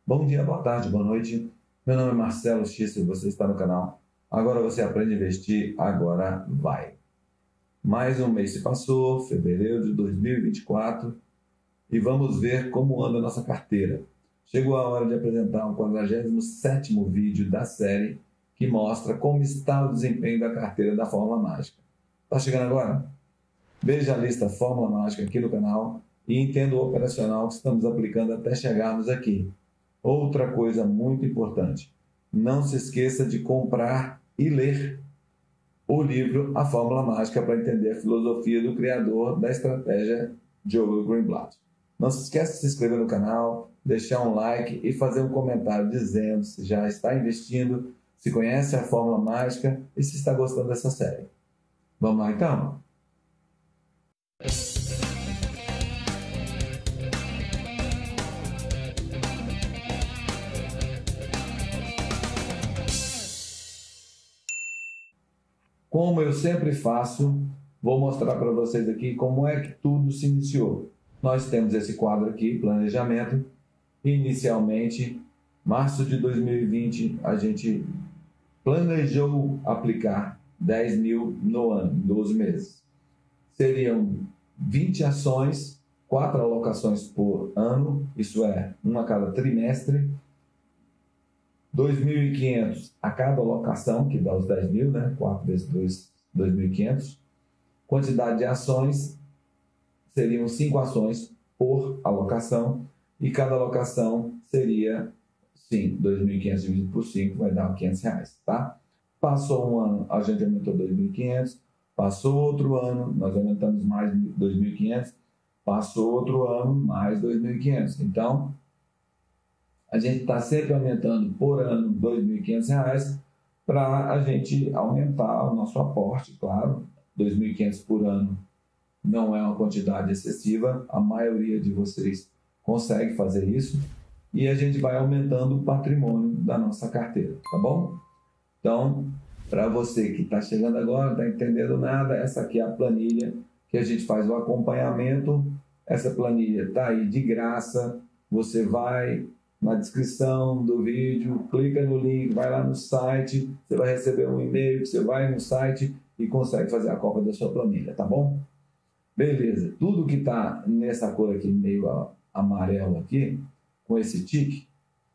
Bom dia, boa tarde, boa noite. Meu nome é Marcelo X e você está no canal Agora Você Aprende a Investir, Agora Vai. Mais um mês se passou, fevereiro de 2024, e vamos ver como anda a nossa carteira. Chegou a hora de apresentar o 47º vídeo da série que mostra como está o desempenho da carteira da Fórmula Mágica. Está chegando agora? Veja a lista Fórmula Mágica aqui no canal e entenda o operacional que estamos aplicando até chegarmos aqui. Outra coisa muito importante, não se esqueça de comprar e ler o livro A Fórmula Mágica para entender a filosofia do criador da estratégia Joel Greenblatt. Não se esqueça de se inscrever no canal, deixar um like e fazer um comentário dizendo se já está investindo, se conhece a Fórmula Mágica e se está gostando dessa série. Vamos lá então? Como eu sempre faço, vou mostrar para vocês aqui como é que tudo se iniciou. Nós temos esse quadro aqui, planejamento. Inicialmente, março de 2020, a gente planejou aplicar 10 mil no ano, 12 meses. Seriam 20 ações, 4 alocações por ano, isso é, uma a cada trimestre. 2.500 a cada alocação, que dá os 10 mil, né? 4 vezes 2, 2.500. Quantidade de ações seriam 5 ações por alocação, e cada alocação seria, sim, 2.500 dividido por 5 vai dar R$500, tá? Passou um ano, a gente aumentou 2.500, passou outro ano, nós aumentamos mais 2.500, passou outro ano, mais 2.500. Então, a gente está sempre aumentando por ano R$2.500 para a gente aumentar o nosso aporte, claro. 2.500 por ano não é uma quantidade excessiva, a maioria de vocês consegue fazer isso, e a gente vai aumentando o patrimônio da nossa carteira, tá bom? Então, para você que está chegando agora, não está entendendo nada, essa aqui é a planilha que a gente faz o acompanhamento. Essa planilha está aí de graça, você vai na descrição do vídeo, clica no link, vai lá no site, você vai receber um e-mail, você vai no site e consegue fazer a cópia da sua planilha, tá bom? Beleza, tudo que está nessa cor aqui, meio amarelo aqui, com esse tique,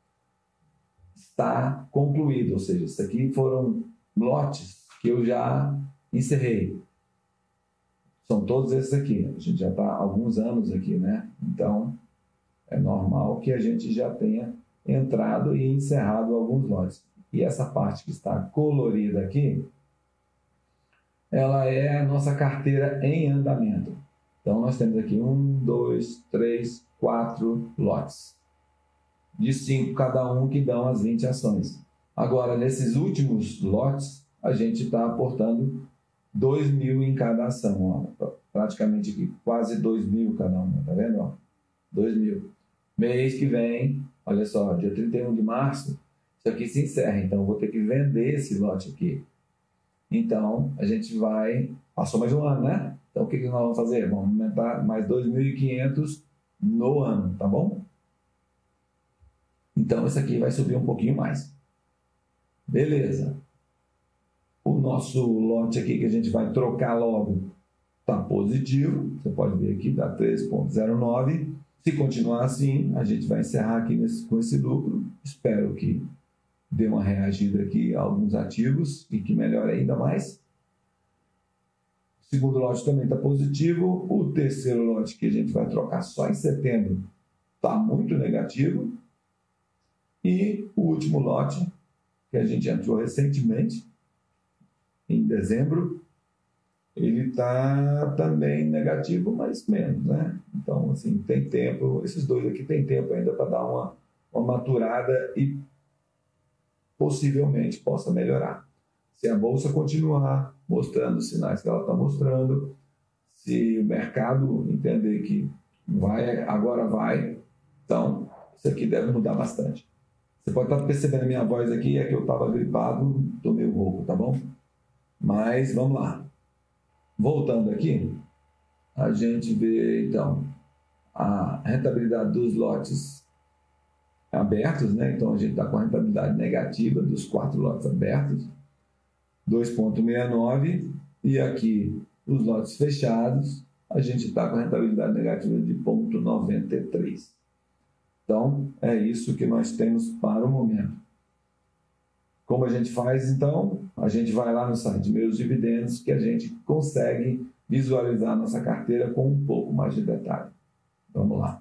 está concluído, ou seja, isso aqui foram lotes que eu já encerrei. São todos esses aqui, a gente já está há alguns anos aqui, né? Então, é normal que a gente já tenha entrado e encerrado alguns lotes. E essa parte que está colorida aqui, ela é a nossa carteira em andamento. Então, nós temos aqui 1, 2, 3, 4 lotes. De 5 cada um, que dão as 20 ações. Agora, nesses últimos lotes, a gente está aportando 2 mil em cada ação. Ó. Praticamente aqui, quase 2 mil cada uma, tá vendo? Ó? 2 mil. Mês que vem, olha só, dia 31 de março, isso aqui se encerra. Então, eu vou ter que vender esse lote aqui. Então, a gente vai... Passou mais um ano, né? Então, o que nós vamos fazer? Vamos aumentar mais 2.500 no ano, tá bom? Então, esse aqui vai subir um pouquinho mais. Beleza. O nosso lote aqui que a gente vai trocar logo está positivo. Você pode ver aqui, dá 13,09. Se continuar assim, a gente vai encerrar aqui com esse lucro. Espero que dê uma reagida aqui a alguns ativos e que melhore ainda mais. O segundo lote também está positivo. O terceiro lote que a gente vai trocar só em setembro está muito negativo. E o último lote, que a gente entrou recentemente, em dezembro, ele está também negativo, mas menos, né? Então, assim, tem tempo, esses dois aqui tem tempo ainda para dar uma maturada e possivelmente possa melhorar. Se a bolsa continuar mostrando os sinais que ela está mostrando, se o mercado entender que agora vai, então isso aqui deve mudar bastante. Você pode estar percebendo a minha voz aqui, é que eu estava gripado, estou meio rouco, tá bom? Mas vamos lá. Voltando aqui, a gente vê então a rentabilidade dos lotes abertos, né? Então a gente está com a rentabilidade negativa dos 4 lotes abertos, 2,69, e aqui os lotes fechados, a gente está com a rentabilidade negativa de 0,93. Então, é isso que nós temos para o momento. Como a gente faz, então? A gente vai lá no site Meus Dividendos, que a gente consegue visualizar a nossa carteira com um pouco mais de detalhe. Vamos lá.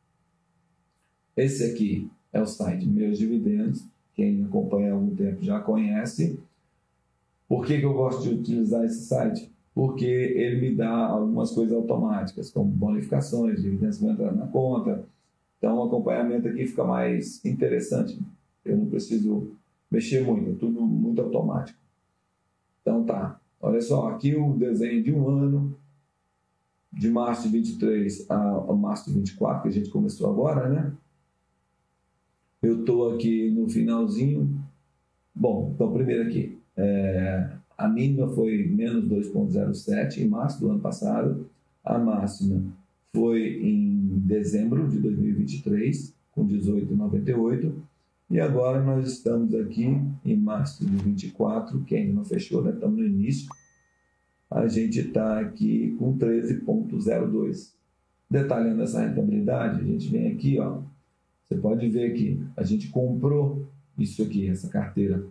Esse aqui é o site Meus Dividendos. Quem acompanha há algum tempo já conhece. Por que eu gosto de utilizar esse site? Porque ele me dá algumas coisas automáticas, como bonificações, dividendos que vão entrar na conta. Então, o acompanhamento aqui fica mais interessante. Eu não preciso mexer muito, é tudo muito automático. Então, tá. Olha só, aqui o desenho de um ano, de março de 23 a março de 24, que a gente começou agora, né? Eu estou aqui no finalzinho. Bom, então, primeiro aqui. A mínima foi menos 2,07 em março do ano passado. A máxima foi em dezembro de 2023, com 18,98. E agora nós estamos aqui em março de 24, que ainda não fechou, né? Estamos no início. A gente está aqui com 13,02. Detalhando essa rentabilidade, a gente vem aqui, ó. Você pode ver aqui, a gente comprou isso aqui, essa carteira,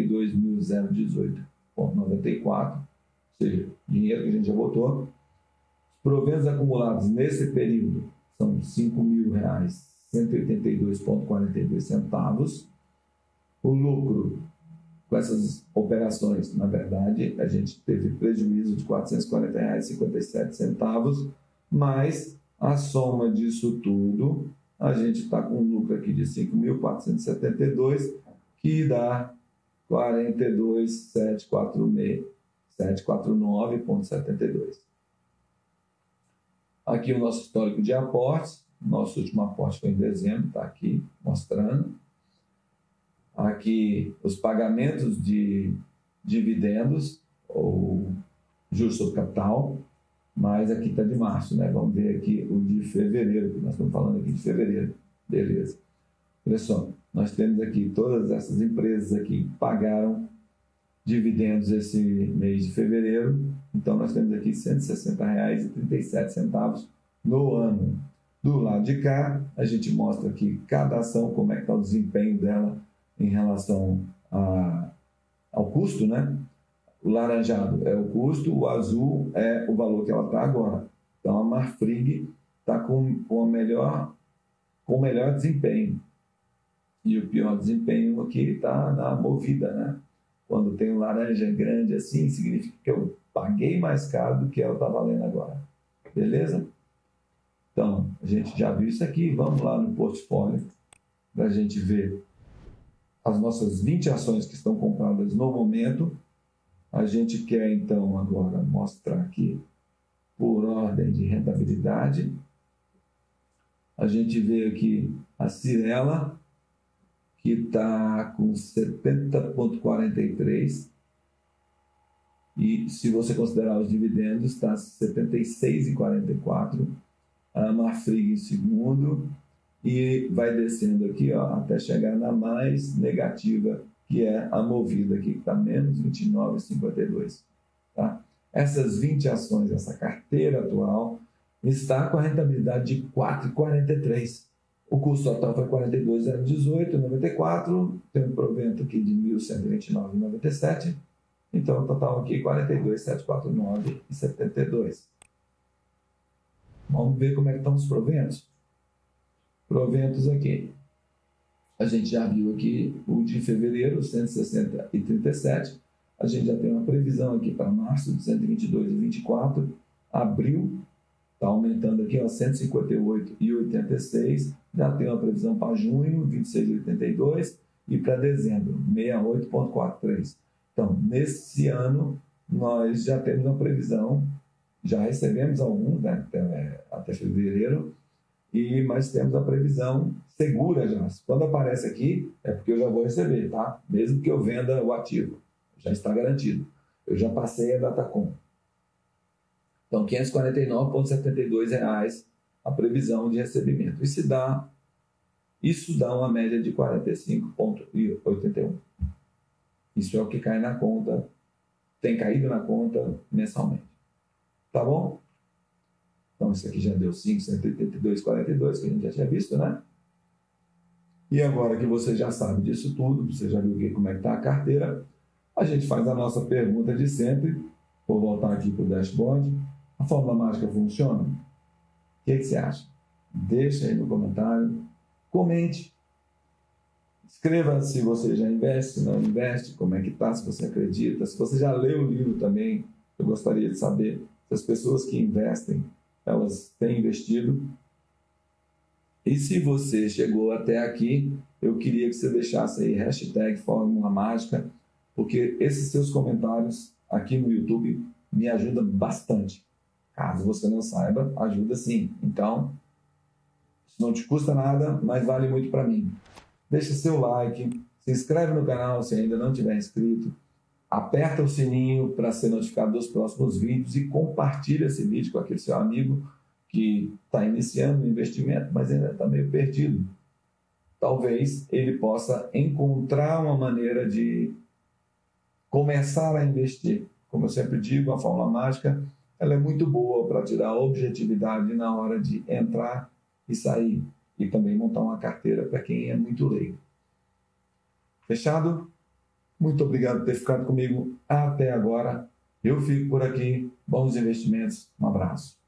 42.018,94, ou seja, dinheiro que a gente já botou. Os proventos acumulados nesse período são R$ 5.182,42 centavos. O lucro com essas operações, na verdade, a gente teve prejuízo de R$ 440,57 centavos, mas a soma disso tudo, a gente está com um lucro aqui de 5.472, que dá 42.749,72. Aqui o nosso histórico de aportes. Nosso último aporte foi em dezembro, está aqui mostrando. Aqui os pagamentos de dividendos ou juros sobre capital, mas aqui está de março, né? Vamos ver aqui o de fevereiro, que nós estamos falando aqui de fevereiro. Beleza. Olha só, nós temos aqui todas essas empresas aqui que pagaram dividendos esse mês de fevereiro. Então, nós temos aqui R$ 160,37 no ano. Do lado de cá, a gente mostra aqui cada ação, como é que está o desempenho dela em relação ao custo, né? O laranjado é o custo, o azul é o valor que ela está agora. Então, a Marfrig está com o melhor desempenho. E o pior desempenho aqui está na Movida, né? Quando tem um laranja grande assim, significa que eu paguei mais caro do que ela está valendo agora. Beleza? Então, a gente já viu isso aqui. Vamos lá no portfólio para a gente ver as nossas 20 ações que estão compradas no momento. A gente quer, então, agora mostrar aqui por ordem de rentabilidade. A gente vê aqui a Cyrela, que está com 70,43, e se você considerar os dividendos, está 76,44, a Marfrig em segundo, e vai descendo aqui, ó, até chegar na mais negativa, que é a Movida, aqui, que está menos 29,52. Tá? Essas 20 ações, essa carteira atual, está com a rentabilidade de 4,43. O custo total foi 42,018,94, tem um provento aqui de 1.129,97, então o total aqui 42,749,72. Vamos ver como é que estão os proventos. Proventos aqui. A gente já viu aqui o de fevereiro, 160,37. A gente já tem uma previsão aqui para março de 122,24. Abril está aumentando aqui, ó, 158,86. Já tem uma previsão para junho, 26,82. E para dezembro, 68,43. Então, nesse ano, nós já temos uma previsão, já recebemos alguns, né, até fevereiro, mas temos a previsão segura já. Quando aparece aqui, é porque eu já vou receber, tá? Mesmo que eu venda o ativo, já está garantido. Eu já passei a Datacom. Então, R$ 549,72 a previsão de recebimento. Isso dá uma média de 45,81. Isso é o que cai na conta, tem caído na conta mensalmente. Tá bom? Então, isso aqui já deu 5,182,42, que a gente já tinha visto, né? E agora que você já sabe disso tudo, você já viu como é que está a carteira, a gente faz a nossa pergunta de sempre. Vou voltar aqui para o dashboard. A fórmula mágica funciona? O que você acha? Deixa aí no comentário. Comente. Escreva se você já investe, se não investe, como é que está, se você acredita. Se você já leu o livro também, eu gostaria de saber se as pessoas que investem, elas têm investido. E se você chegou até aqui, eu queria que você deixasse aí hashtag Fórmula Mágica, porque esses seus comentários aqui no YouTube me ajudam bastante. Caso você não saiba, ajuda sim. Então, isso não te custa nada, mas vale muito para mim. Deixa seu like, se inscreve no canal se ainda não tiver inscrito, aperta o sininho para ser notificado dos próximos vídeos e compartilha esse vídeo com aquele seu amigo que está iniciando o investimento, mas ainda está meio perdido. Talvez ele possa encontrar uma maneira de começar a investir. Como eu sempre digo, a fórmula mágica ela é muito boa para te dar objetividade na hora de entrar e sair. E também montar uma carteira para quem é muito leigo. Fechado? Muito obrigado por ter ficado comigo até agora. Eu fico por aqui. Bons investimentos. Um abraço.